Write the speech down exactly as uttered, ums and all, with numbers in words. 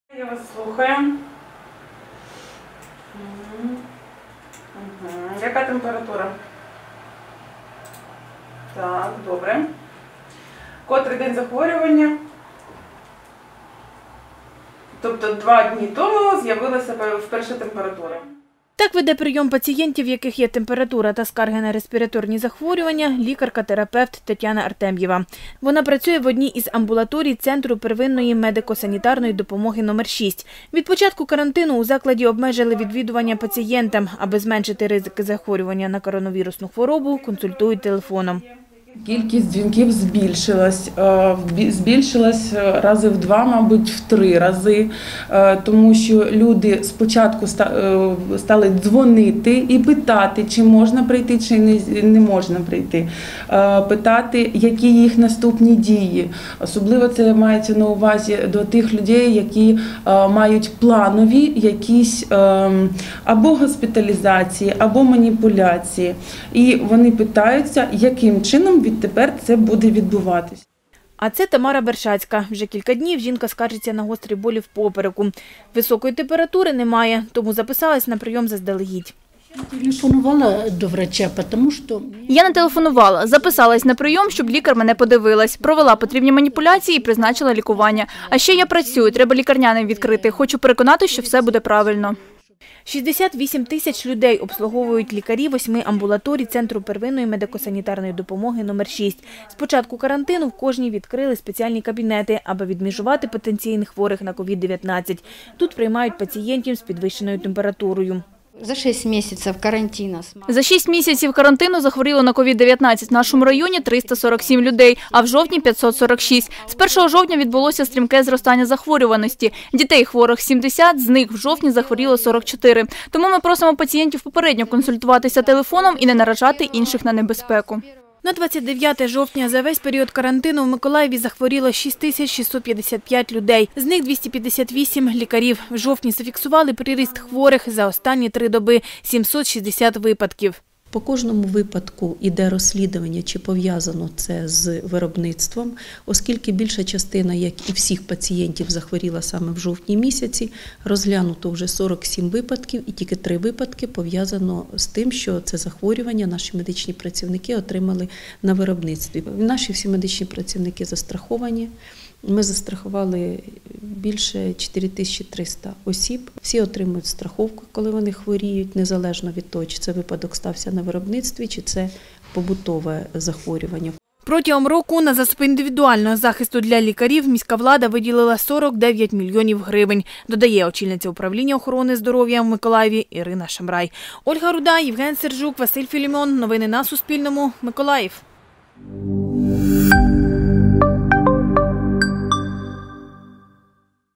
Я вас слухаю. Угу. Угу. Яка температура? Так, добре. Котрий день захворювання? Тобто два дні тому з'явилася вперше температура. Так веде прийом пацієнтів, в яких є температура та скарги на респіраторні захворювання, лікарка-терапевт Тетяна Артем'єва. Вона працює в одній із амбулаторій Центру первинної медико-санітарної допомоги номер шість. Від початку карантину у закладі обмежили відвідування пацієнтам. Аби зменшити ризики захворювання на коронавірусну хворобу, консультують телефоном. Кількість дзвінків збільшилась, збільшилась рази в два, мабуть, в три рази, тому що люди спочатку стали дзвонити і питати, чи можна прийти, чи не можна прийти, питати, які їх наступні дії. Особливо це мається на увазі до тих людей, які мають планові якісь або госпіталізації, або маніпуляції. І вони питаються, яким чином відтепер це буде відбуватись. А це Тамара Бершацька. Вже кілька днів жінка скаржиться на гострі болі в попереку. Високої температури немає, тому записалась на прийом заздалегідь. Телефонувала до врача, тому що... Я не телефонувала, записалась на прийом, щоб лікар мене подивилась. Провела потрібні маніпуляції і призначила лікування. А ще я працюю, треба лікарняний відкрити. Хочу переконати, що все буде правильно. шістдесят вісім тисяч людей обслуговують лікарі восьми амбулаторій Центру первинної медико-санітарної допомоги номер шість. З початку карантину в кожній відкрили спеціальні кабінети, аби відмежувати потенційних хворих на ковід дев'ятнадцять. Тут приймають пацієнтів з підвищеною температурою. За шість місяців карантину. За шість місяців карантину захворіло на ковід дев'ятнадцять в нашому районі триста сорок сім людей, а в жовтні – п'ятсот сорок шість. З першого жовтня відбулося стрімке зростання захворюваності. Дітей хворих сімдесят, з них в жовтні захворіло сорок чотири. Тому ми просимо пацієнтів попередньо консультуватися телефоном і не наражати інших на небезпеку. На двадцять дев'яте жовтня за весь період карантину в Миколаєві захворіло шість тисяч шістсот п'ятдесят п'ять людей. З них двісті п'ятдесят вісім – лікарів. В жовтні зафіксували приріст хворих за останні три доби – сімсот шістдесят випадків. По кожному випадку йде розслідування, чи пов'язано це з виробництвом, оскільки більша частина, як і всіх пацієнтів, захворіла саме в жовтні місяці, розглянуто вже сорок сім випадків і тільки три випадки пов'язано з тим, що це захворювання наші медичні працівники отримали на виробництві. Наші всі медичні працівники застраховані. Ми застрахували більше чотири тисячі триста осіб. Всі отримують страховку, коли вони хворіють, незалежно від того, чи це випадок стався на виробництві, чи це побутове захворювання. Протягом року на засоби індивідуального захисту для лікарів міська влада виділила сорок дев'ять мільйонів гривень, додає очільниця управління охорони здоров'я в Миколаєві Ірина Шамрай. Ольга Руда, Євген Сержук, Василь Філімон. Новини на Суспільному. Миколаїв.